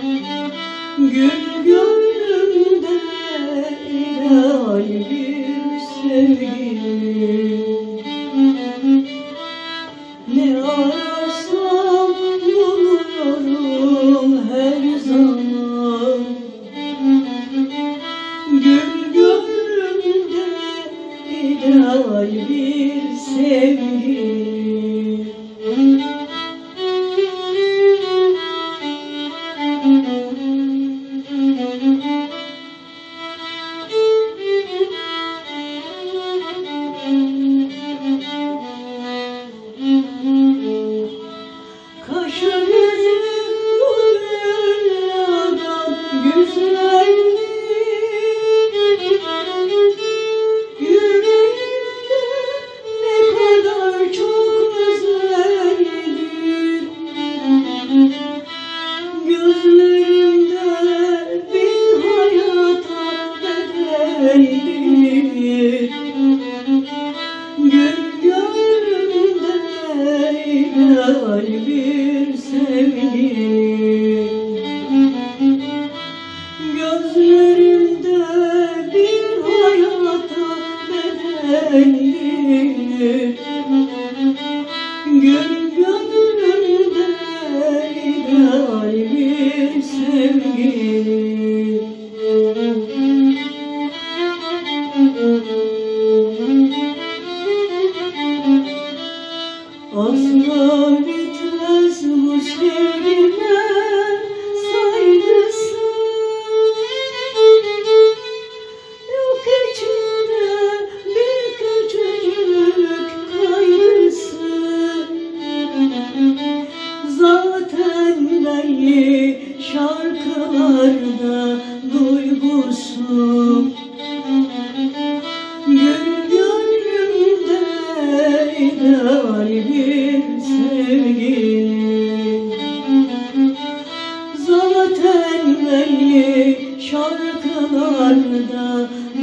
Gül gönlümde ideal bir sevgi. Ne ararsam buluyorum her zaman. Gül gönlümde ideal bir sevgi. Kaşı gözüm bu dünyadan güzeldi. Yüreğimde ne kadar çok özledim. Gözlerimde bin hayata bedeldi. Gül gönlümde ideal bir sevgi. Gözlerimde bir hayata bedelli. Gül gönlümde ideal bir sevgi. Asla bitmez bu sevgiler saygısı. Yok içimde bir küçücük kaygısı. Zaten belli şarkılarda duygusu. Gül gönlümde ideal bir sevgi. Zaten belli şarkılarda